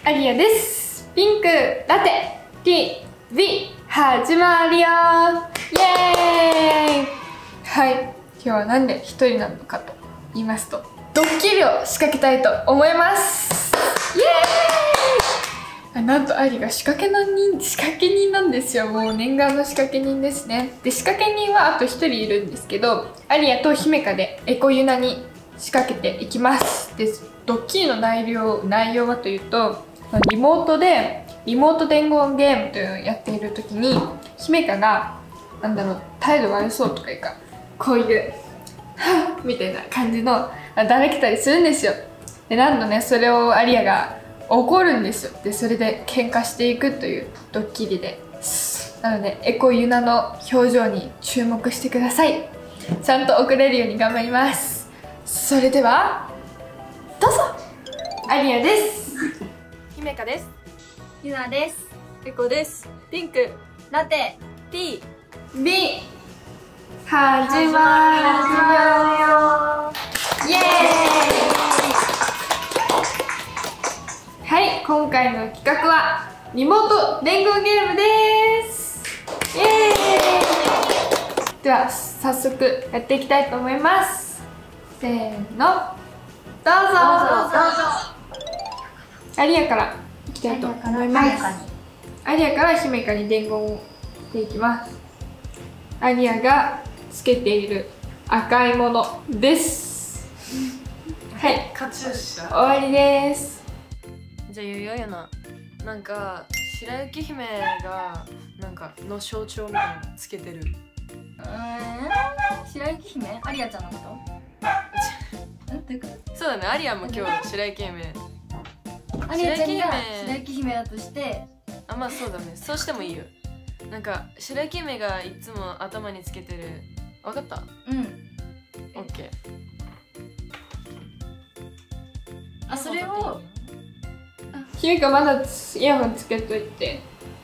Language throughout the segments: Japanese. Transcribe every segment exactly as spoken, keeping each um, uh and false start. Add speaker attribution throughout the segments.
Speaker 1: アリアです。ピンクラテ ティーブイ 始まるよー。イエーイ。はい、今日はなんで一人なのかと言いますと、ドッキリを仕掛けたいと思います。イエーイ。なんとアリが仕掛け人仕掛け人なんですよ。もう念願の仕掛け人ですね。で、仕掛け人はあと一人いるんですけど、アリアと姫香でエコユナに仕掛けていきます。で、ドッキリの内容内容はというと、リモートでリモート伝言ゲームというのをやっている時に、姫香がなんだろう、態度悪そうとかいうか、こういうはぁみたいな感じのだれけたりするんですよ。で、なんとね、それをアリアが怒るんですよ。で、それで喧嘩していくというドッキリで、なのでエコユナの表情に注目してください。ちゃんと送れるように頑張ります。それではどうぞ。アリアです。
Speaker 2: 姫香です。
Speaker 3: ゆなです。
Speaker 2: エコです。ピンク
Speaker 3: ラテ
Speaker 2: T
Speaker 1: B 始まるよ。イエーイ。はい、今回の企画はリモート伝言ゲームです。イエーイ。では早速やっていきたいと思います。せーの、どうぞ。どうぞ。アリアからいきたいと思います。アリアから姫香に伝言をしていきます。アリアがつけている赤いものです。はい、
Speaker 2: カチューシャ。
Speaker 1: 終わりです。
Speaker 2: じゃあゆよよな、なんか白雪姫がなんかの象徴みたいなのつけてる。
Speaker 3: うーん、白雪姫アリアちゃんのことなんていうか、
Speaker 2: そうだね、アリアも今日白雪姫。
Speaker 3: アリアちゃんが白雪姫だとして、
Speaker 2: あ、まあそうだね、そうしてもいいよ。なんか白雪姫がいつも頭につけてる、わかった？
Speaker 3: うん、
Speaker 2: オッケー。
Speaker 3: あ、それを
Speaker 1: 姫香まだイヤホンつけといて。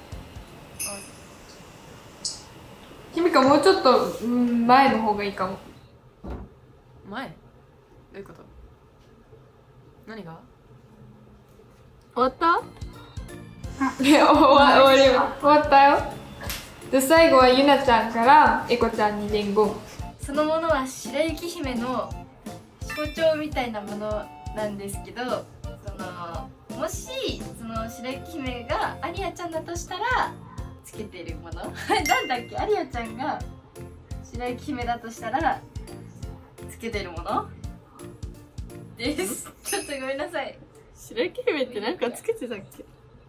Speaker 1: 姫香もうちょっと、うん、前の方がいいかも。
Speaker 2: 前？どういうこと？何が？
Speaker 1: 終わった？いや、終わ終わり終わったよ。で、最後はゆなちゃんからエコちゃんに伝言。
Speaker 3: そのものは白雪姫の象徴みたいなものなんですけど、そのもしその白雪姫がアリアちゃんだとしたらつけているものなんだっけ、アリアちゃんが白雪姫だとしたらつけているものですちょっとごめんなさい。
Speaker 2: 白雪姫ってなんかつけてたっけ？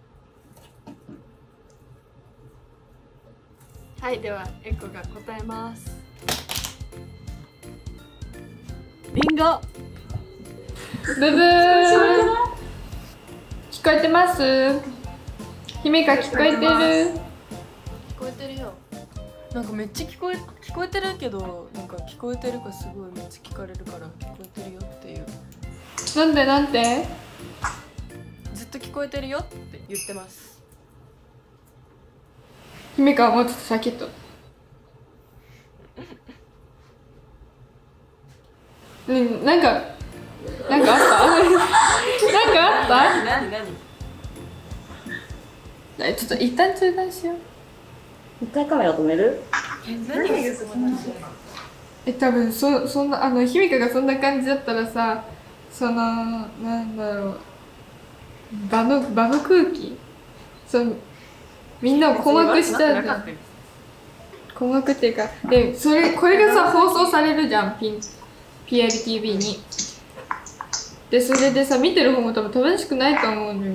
Speaker 2: はい、ではエコが答えます。リンゴ。
Speaker 1: ブブー。聞こえてます？姫香聞こえてる？
Speaker 2: 聞こえてるよ。なんかめっちゃ聞こえ聞こえてるけど、なんか聞こえてるかすごいめっちゃ聞かれるから聞こえてるよっていう。
Speaker 1: なんでなんて？
Speaker 2: ずっと聞こえてるよって言ってます。
Speaker 1: 姫香はもうちょっと先と。うん、なんかなんかあったなんかあった
Speaker 2: 何何
Speaker 1: 何？ちょっと一旦中断しよう。
Speaker 4: 一回カメラ止める？
Speaker 2: え、何がその話？
Speaker 1: え、多分そそんなあの姫香がそんな感じだったらさ、そのなんだろう、場の場の空気、そのみんなを困惑しちゃうじゃん。困惑っていうか、でそれこれがさ放送されるじゃん、ピン ピーエルティービー に。でそれでさ見てる方も多分楽しくないと思うのよ。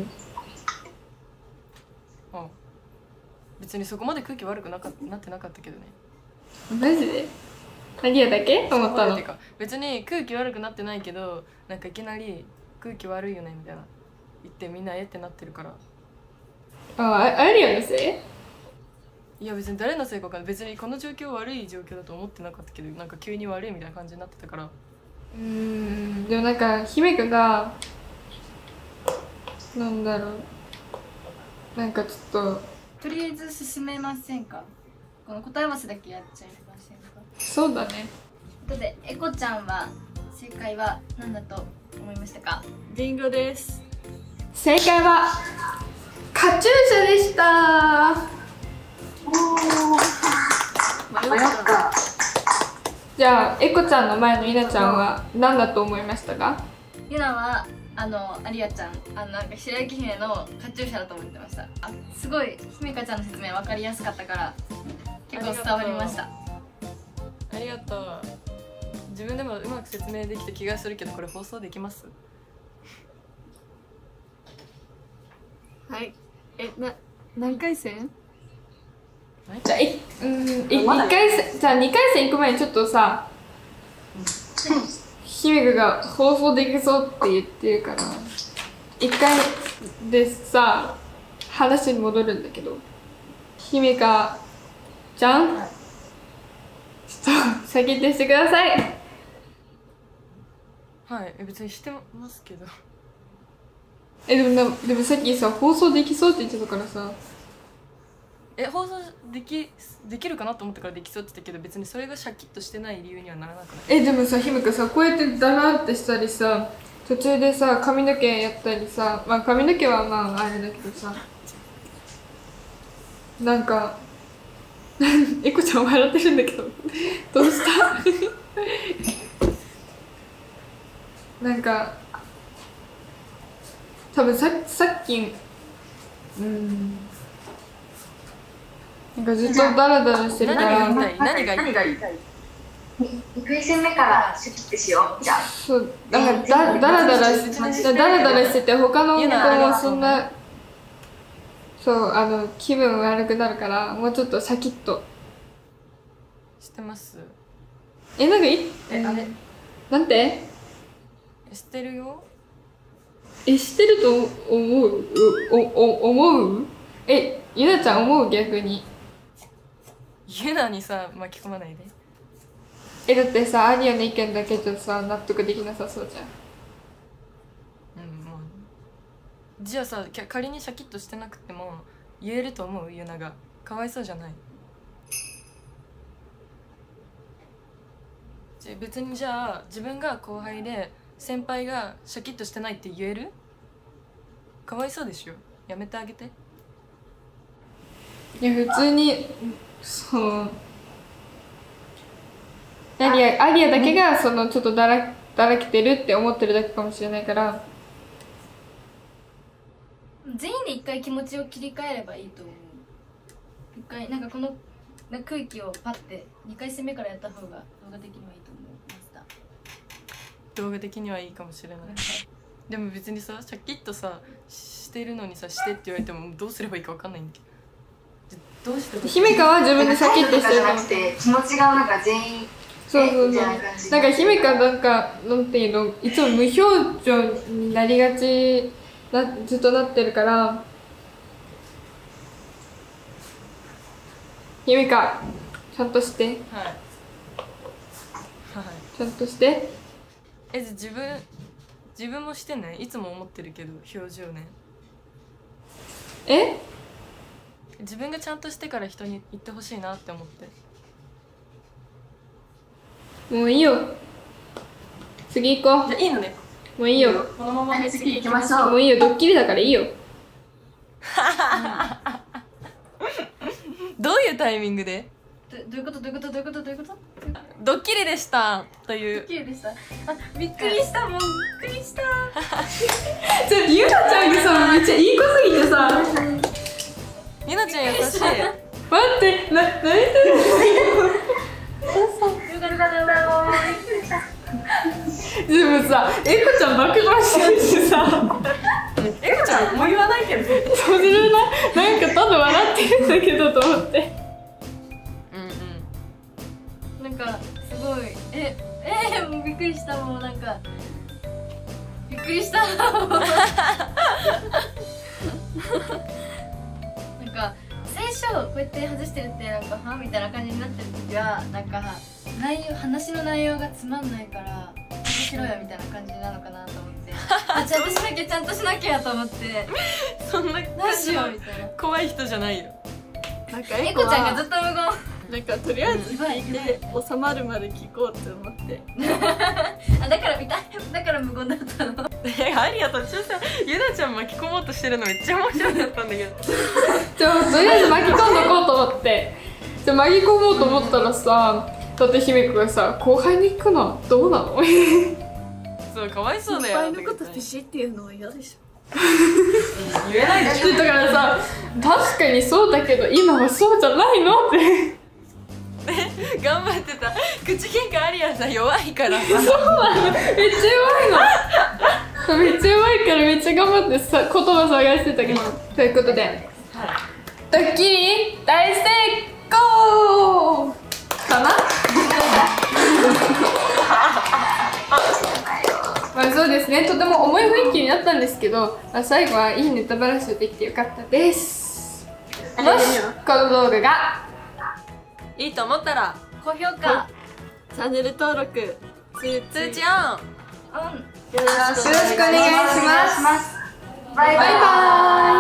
Speaker 2: あ、別にそこまで空気悪くなかなってなかったけどね。
Speaker 1: マジで？アリアだけ思ったの？
Speaker 2: てか別に空気悪くなってないけど、なんかいきなり空気悪いよねみたいな言ってみんなえってなってるから。
Speaker 1: ああ、アリアのせい？
Speaker 2: いや別に誰のせいかわかんない。別にこの状況悪い状況だと思ってなかったけど、なんか急に悪いみたいな感じになってたから。
Speaker 1: うーん、でもなんか姫香がなんだろう、なんかちょっと
Speaker 3: とりあえず進めませんか？この答え合わせだけやっちゃいませんか？
Speaker 1: そうだね。
Speaker 3: ということでエコちゃんは正解は何だと思いましたか？
Speaker 2: リンゴです。
Speaker 1: 正解はカチューシャでした。
Speaker 2: 迷った
Speaker 1: じゃあエコちゃんの前のイナちゃんは何だと思いましたか？
Speaker 3: ゆなはあのアリアちゃん、あのなんか白雪姫のカチューシャだと思ってました。あ、すごい姫香ちゃんの説明分かりやすかったから結構伝わりました。
Speaker 2: ありがとう。自分でもうまく説明できた気がするけど、これ放送できます？
Speaker 1: はい。え、な何回戦？
Speaker 2: はい、
Speaker 1: じゃあいうんい一回戦じゃあ二回戦行く前にちょっとさ、姫香が放送できそうって言ってるから一回でさ話に戻るんだけど、姫香ちゃん、ちょっと先言ってしてください。
Speaker 2: はい、別にしてますけど。
Speaker 1: えでもなでもさっきさ放送できそうって言ってたからさ。
Speaker 2: え、放送できできるかなと思ったからできそうって言ったけど、別にそれがシャキッとしてない理由にはならなくない？
Speaker 1: えでもさ姫香さこうやってダラーってしたりさ、途中でさ髪の毛やったりさ、まあ髪の毛はまああれだけどさ、なんかエコちゃん笑ってるんだけどどうしたなんか多分ささっきうんなんかずっとダラダラしてるから
Speaker 2: 何が言いたい？何が言いたい？
Speaker 5: にかい戦目からシャキッてしよう。じゃあ
Speaker 1: そうなんかだダラダラしダラダラしてて他の子もそんなそうあの気分悪くなるからもうちょっとシャキッと
Speaker 2: してます？
Speaker 1: えなんかい
Speaker 2: え、あれ
Speaker 1: なんて
Speaker 2: してるよ。
Speaker 1: えしてると思うおお思うえゆなちゃん思う逆に
Speaker 2: ゆなにさ巻き込まないで。
Speaker 1: えだってさアリアの意見だけじゃさ納得できなさそうじゃん。
Speaker 2: うんまあじゃあさ仮にシャキッとしてなくても言えると思う？ゆながかわいそうじゃない？じゃ別にじゃあ自分が後輩で先輩がシャキッとしてないって言える？かわいそうでしょ。やめてあげて。
Speaker 1: いや普通にそうアリアアリアだけがそのちょっとだらだらけてるって思ってるだけかもしれないから、
Speaker 3: 全員で一回気持ちを切り替えればいいと思う。一回なんかこの空気をパッてにかい戦目からやった方が動画的にはいいと思いました。
Speaker 2: 動画的にはいいかもしれない。でも別にさシャキッとさしてるのにさしてって言われてもどうすればいいか分かんないんだけど。どうして
Speaker 1: 姫香は自分でシャキッとしてる
Speaker 5: じゃなくて気持ちがなんか全員
Speaker 1: そうそうそう
Speaker 5: みたいな感じ
Speaker 1: なんか姫香なんかなんていうのいつも無表情になりがちなずっとなってるから姫香ちゃんとして
Speaker 2: はいはい
Speaker 1: ちゃんとして
Speaker 2: えじゃ自分自分もしてね。いつも思ってるけど表情ね。
Speaker 1: え
Speaker 2: 自分がちゃんとしてから人に言ってほしいなって思って。
Speaker 1: もういいよ次行こ
Speaker 2: じゃあいいのね。
Speaker 1: うもういいよ
Speaker 2: このままで
Speaker 5: 次行きましょう。
Speaker 1: もういいよドッキリだからいいよ
Speaker 2: どういうタイミングで？
Speaker 3: どどういうことどういうことどういうことどういうこと
Speaker 2: ドッキリでしたという。
Speaker 3: 綺麗でした。あ、びっくりしたもん。びっくりした。
Speaker 1: ちょゆなちゃんがさめっちゃいい子すぎてさ
Speaker 2: ゆなちゃん優しい。
Speaker 1: 待ってな泣いてるでもさエコちゃん暴露してるしさ
Speaker 2: えこちゃんもう言わないけど。
Speaker 1: そうするななんかただ笑ってるんだけどと思って
Speaker 2: うんうん。
Speaker 3: なんかすごいええー、もうびっくりしたもうなんかびっくりしたなんか最初こうやって外してるってなんかはみたいな感じになってる時はなんか内容話の内容がつまんないから面白いよみたいな感じなのかなと思ってあちゃんとしなきゃちゃんとしなきゃと思って
Speaker 2: そんな
Speaker 3: どうしようみたいな
Speaker 2: 怖い人じゃないよ。
Speaker 1: なんか
Speaker 3: エコちゃんがずっと無言
Speaker 6: なんかとりあえず聞いて収まるまで聞こうって思って
Speaker 3: あ、だから見ただから無言だったの。
Speaker 2: え、アリア途中さ、ゆなちゃん巻き込もうとしてるのめっちゃ面白かったんだけど
Speaker 1: じゃあとりあえず巻き込んどこうと思ってじゃあ巻き込もうと思ったらさ、だって姫子がさ後輩に行くのはどうなの
Speaker 2: そうかわいそうだよ。
Speaker 6: 先輩のことピシっていうのは嫌でしょ。
Speaker 2: 言えないでしょ。
Speaker 1: だからさ確かにそうだけど今はそうじゃないのって
Speaker 2: 頑張ってた。口喧嘩アリアさ弱いからさ。
Speaker 1: そうなの、めっちゃ弱いのめっちゃ弱いからめっちゃ頑張ってさ言葉探してたけど、ということでドッキリ大成功かなまあそうですね、とても重い雰囲気になったんですけど、まあ、最後はいいネタバラシをできてよかったです。もしこの動画が
Speaker 2: いいと思ったら
Speaker 3: 高評価、
Speaker 6: チャンネル登録、通
Speaker 2: 通知オン。
Speaker 3: うん。
Speaker 6: よろしくお願いします。
Speaker 1: よろしくお願いします。
Speaker 5: バイバイ。
Speaker 1: バイバーイ。